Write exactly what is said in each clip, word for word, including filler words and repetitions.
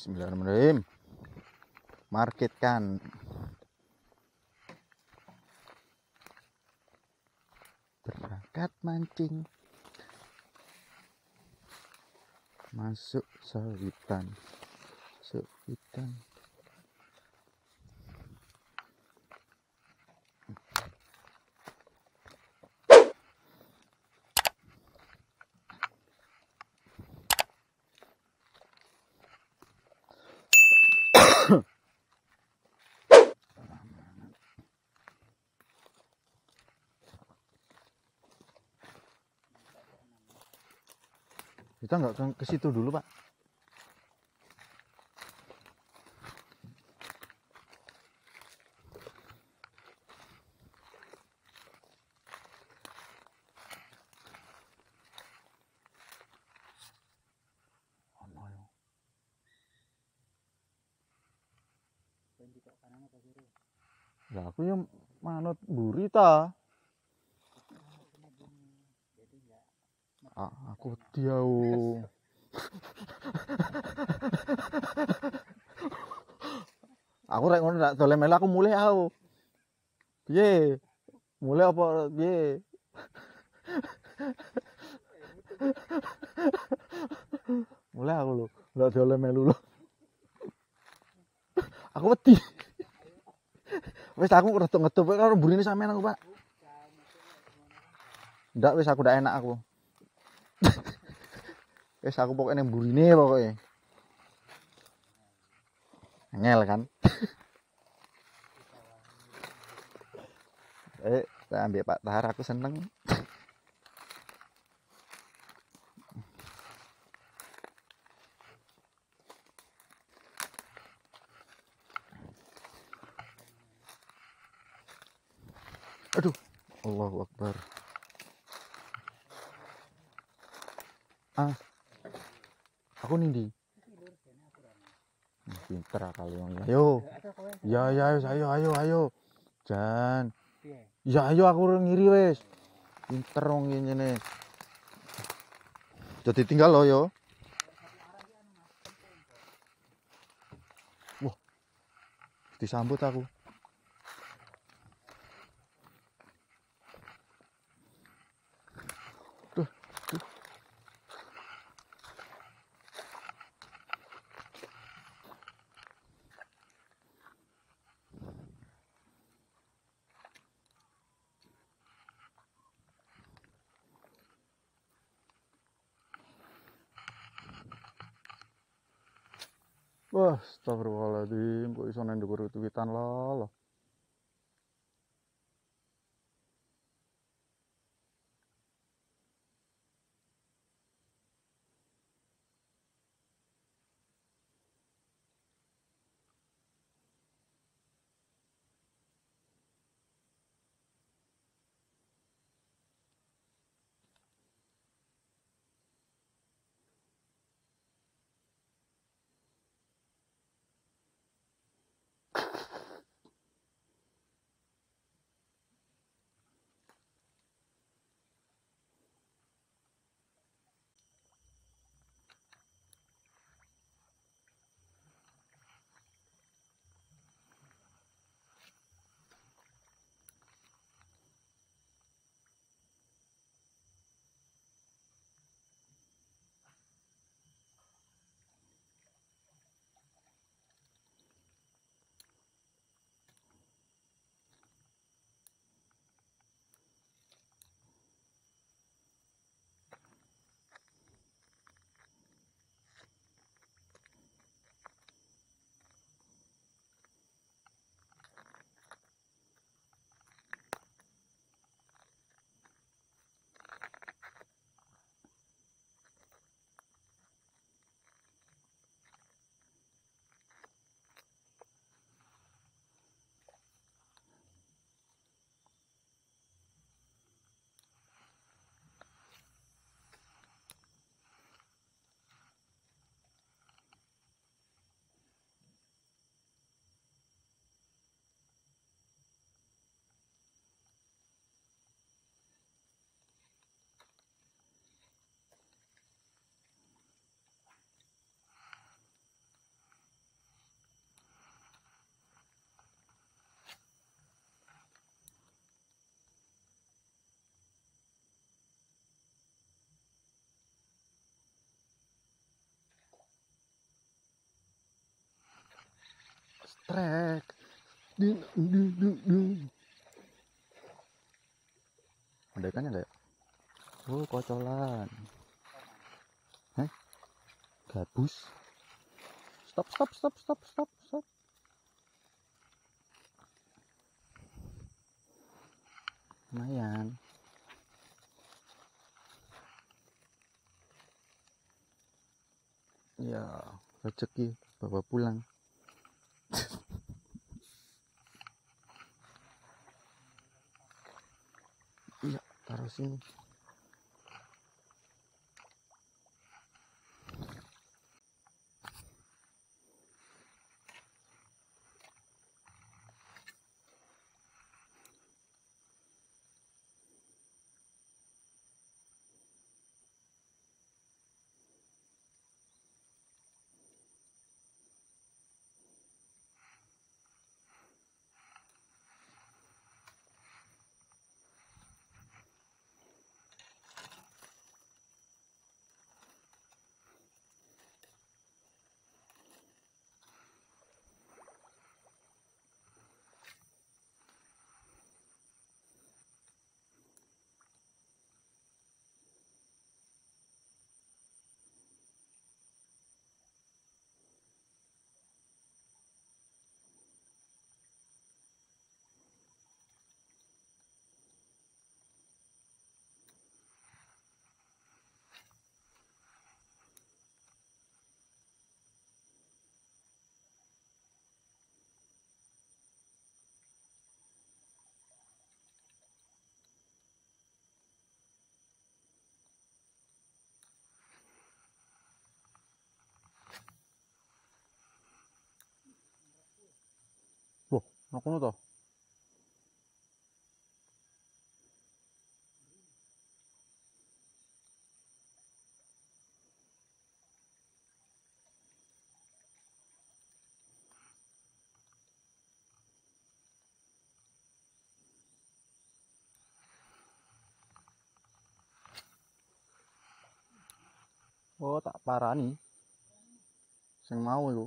Bismillahirrahmanirrahim. Market kan. Berangkat mancing. Masuk sawitan. Sawitan. Kita nggak ke, ke situ dulu, Pak. Ya aku yang manut buri ta. Ah, aku diau. Aku rek ngono ndak dolen melu aku mulai aku. Piye? Mulai apa piye? Mulai aku lho, ndak dolen melu lho. Aku wedi. Wis aku ngetup-ngetup karo burine sampean aku, Pak. Ndak wis aku ndak enak aku. Wis aku pokoknya nang burine pokoknya. Ngel kan? Eh, saya ambil Pak Tahar, aku seneng. Aduh, Allahu Akbar. Ah, aku nindi. Pinter kali yang ayo. Ya ya ayo ayo ayo. Jan. Ya ayo aku ngiri wis. Pinter wong ngene. Jadi tinggal lo yo. Wah. Disambut aku. Tuh, tuh. Wah, astagfirullahaladzim, kok iso nang dhuwur witan lho. trek. Dung, dung, dung, dung. Ada ikannya nggak ya? Oh, kocolan. Hah? Gabus. Stop, stop, stop, stop, stop, stop. Lumayan. Ya, rezeki bawa pulang. Iya, taruh sini. Wah, aku nuh. Oh, tak parani. Sing mau iku.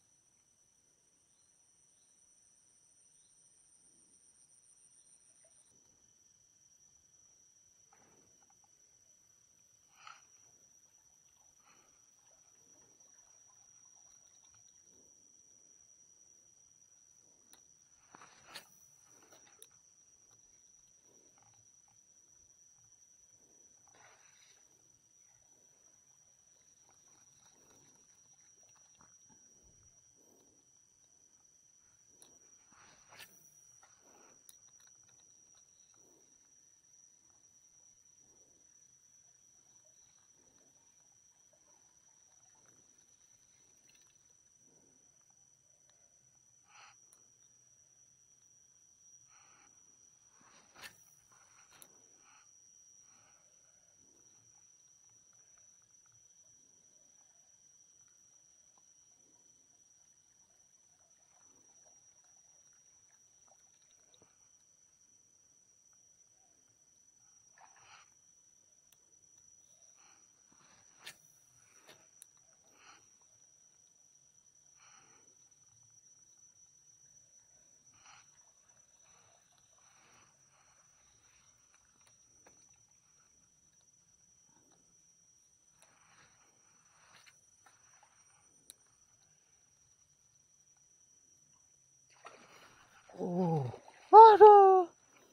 Oh, aduh.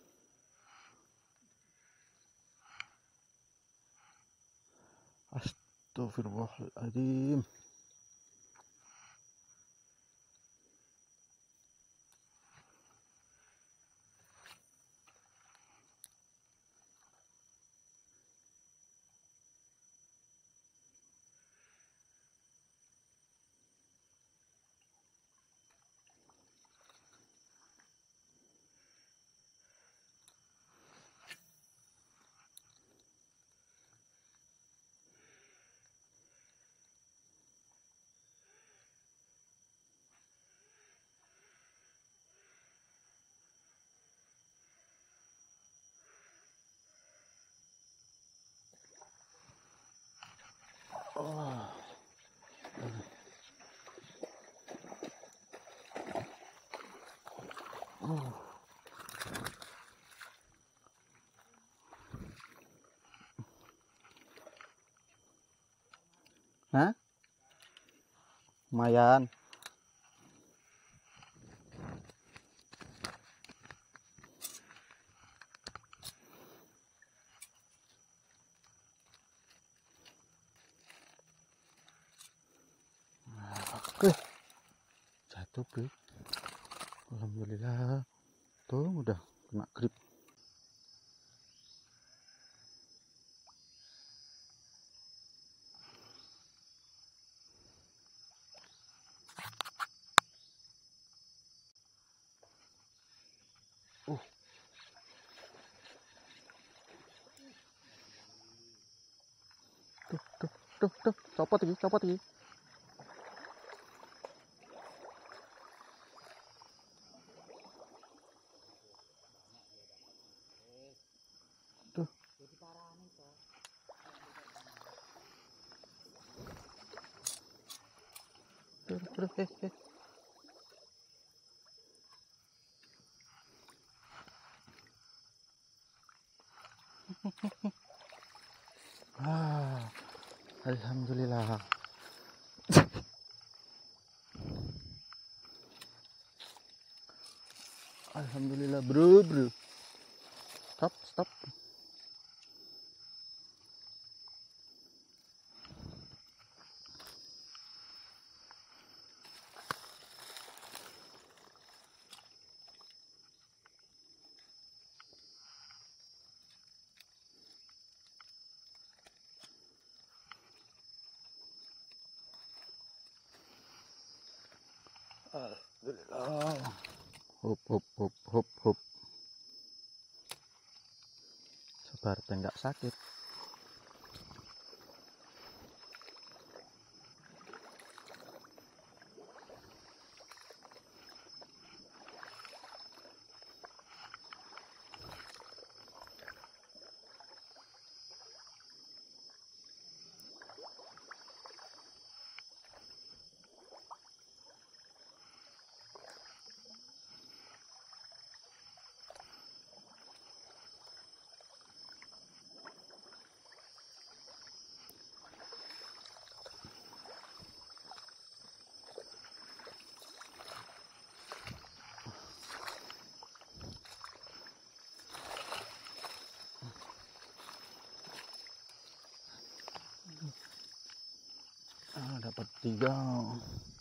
Astagfirullahaladzim. Oh. Oh. Hah? Lumayan. Oke, jatuh bro. Alhamdulillah, tuh udah kena grip. Uh, tuh, tuh, tuh, tuh, copot lagi, copot lagi. Tuh. Tuh, tuh, eh, eh. Ah, alhamdulillah. Alhamdulillah bro, bro. Stop, stop. Alhamdulillah. Hop, hop, hop, hop, hop. Sabar, enggak sakit. Ah, dapat tiga.